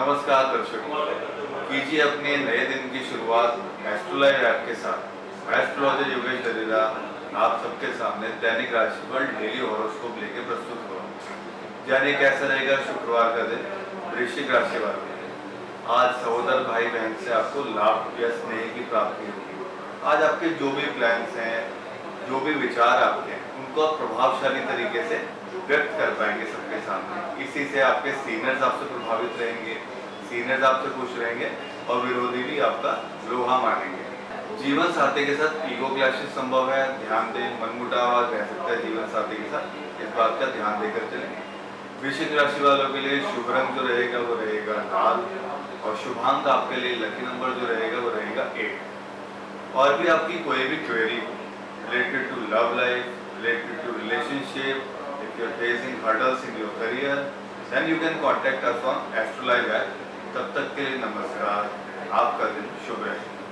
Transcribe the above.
नमस्कार दर्शकों, कीजिए अपने नए दिन की शुरुआत एस्ट्रोलाइव ऐप के साथ। एस्ट्रोलॉजर योगेश दरीदा आप सबके सामने दैनिक राशिफल डेली हॉरोस्कोप लेके प्रस्तुत हुआ। जानिए कैसा रहेगा शुक्रवार का दिन वृश्चिक राशि वालों के लिए। आज सहोदर भाई बहन से आपको लाभ या स्नेह की प्राप्ति होगी। आज आपके जो भी प्लान्स हैं, जो भी विचार आपके हैं, उनको आप प्रभावशाली तरीके से व्यक्त कर पाएंगे सबके सामने। इसी से आपके सीनियर्स आपसे प्रभावित रहेंगे, सीनियर्स आपसे खुश रहेंगे और विरोधी भी आपका लोहा मानेंगे। जीवन साथी के साथ ईगो क्लैशेस संभव है, ध्यान दें। मनमुटाव रह सकता है जीवन साथी के साथ, इस बात का ध्यान देकर चलेंगे। वृश्चिक राशि वालों के लिए शुभ रंग जो रहेगा वो रहेगा लाल और शुभांक आपके लिए लकी नंबर जो रहेगा वो रहेगा 8। और भी आपकी कोई भी query related to love life, related to relationship, if you are facing hurdles in your career, then you can contact us on Astrolive app. तब तक के लिए नमस्कार, आपका दिन शुभ रहे।